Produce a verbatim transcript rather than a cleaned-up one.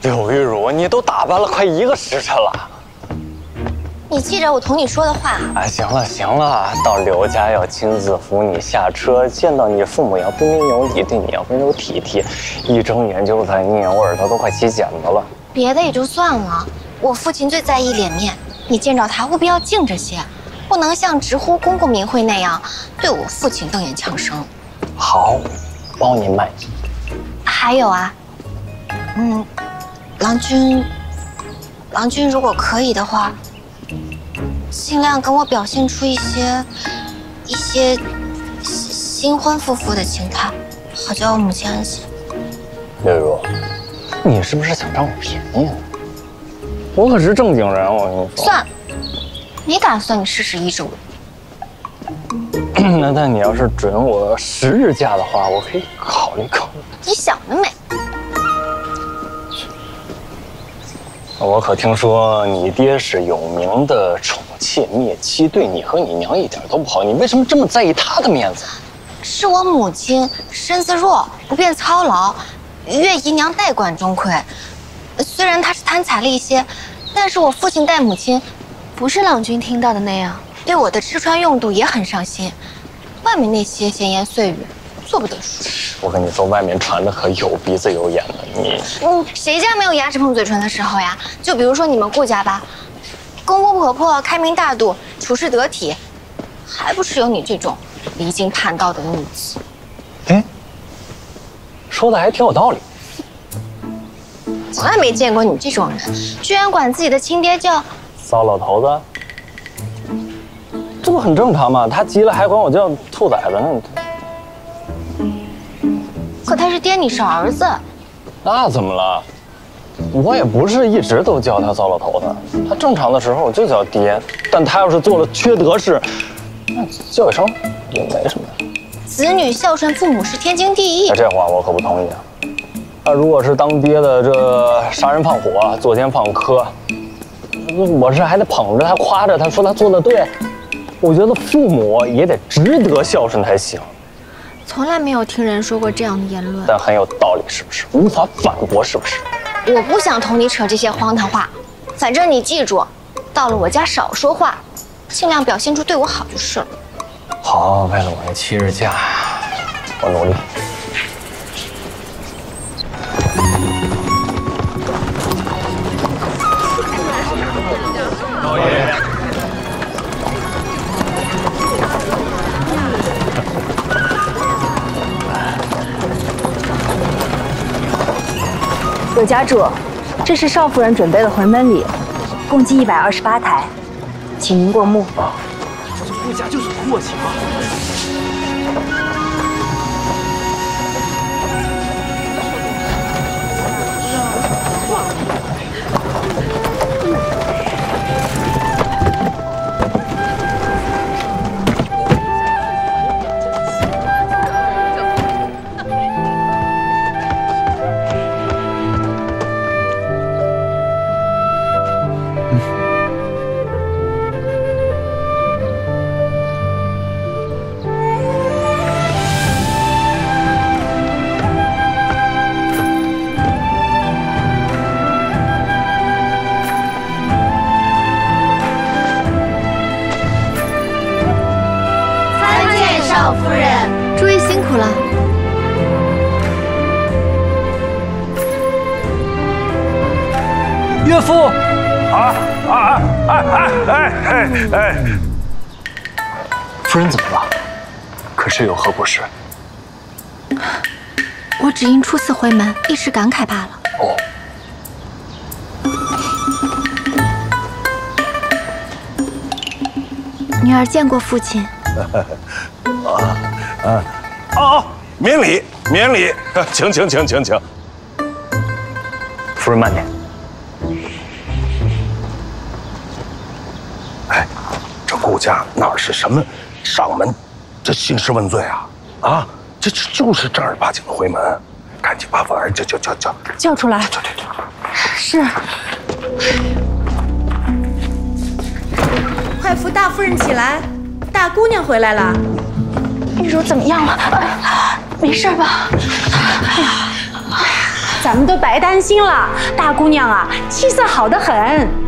柳玉茹，你都打扮了快一个时辰了。 你记着我同你说的话。 哎，行了行了，到刘家要亲自扶你下车，见到你父母要彬彬有礼，对你要温柔体贴。一睁眼就在你，我耳朵都快起茧子了。 别的也就算了，我父亲最在意脸面，你见着他务必要敬着些，不能像直呼公公名讳那样对我父亲瞪眼呛声。 好，包你卖。 还有啊，嗯，郎君，郎君如果可以的话，尽量跟我表现出一些一些新婚夫妇的情态，好叫我母亲安心。 柳如，你是不是想占我便宜啊？我可是正经人，我跟你说。 算了，没打算你试试衣着。 那但你要是准我十日假的话，我可以考虑考虑。 你想得美！ 我可听说你爹是有名的宠妾灭妻，对你和你娘一点都不好，你为什么这么在意他的面子？ 是我母亲身子弱，不便操劳，岳姨娘代管中馈。虽然她是贪财了一些，但是我父亲待母亲，不是郎君听到的那样，对我的吃穿用度也很上心。外面那些闲言碎语，做不得数。 我跟你说，外面传的可有鼻子有眼的，你…… 嗯，谁家没有牙齿碰嘴唇的时候呀？就比如说你们顾家吧，公公婆婆开明大度，处事得体，还不是有你这种离经叛道的逆子？ 哎，说的还挺有道理。 从来没见过你这种人，居然管自己的亲爹叫骚老头子。这不很正常吗？他急了还管我叫兔崽子呢。 可他是爹，你是儿子。 那怎么了？我也不是一直都叫他糟老头子，他正常的时候我就叫爹。但他要是做了缺德事，那叫一声也没什么。 子女孝顺父母是天经地义。 这话我可不同意啊。那如果是当爹的这杀人放火、作奸犯科，我是还得捧着他、夸着他，说他做的对。我觉得父母也得值得孝顺才行。 从来没有听人说过这样的言论， 但很有道理，是不是？无法反驳，是不是？ 我不想同你扯这些荒唐话，反正你记住，到了我家少说话，尽量表现出对我好就是了。 好，为了我那七日假，我努力。 老爷。 有家主，这是少夫人准备的回门礼，共计一百二十八台，请您过目。啊， 这顾家就是阔气嘛。 少夫人，诸位辛苦了。 岳父，啊啊啊哎哎哎哎哎！ 夫人怎么了？可是有何不适？ 我只因初次回门，一时感慨罢了。 哦。 女儿见过父亲。 啊啊哦，免礼免礼，请请请请请。 夫人慢点。 哎，这顾家哪是什么上门这兴师问罪啊？啊，这这就是正儿八经的回门，赶紧把婉儿叫叫叫叫叫出来。 叫叫叫。 是。 快扶大夫人起来，大姑娘回来了。 玉茹怎么样了？没事吧？ 咱们都白担心了。大姑娘啊，气色好得很。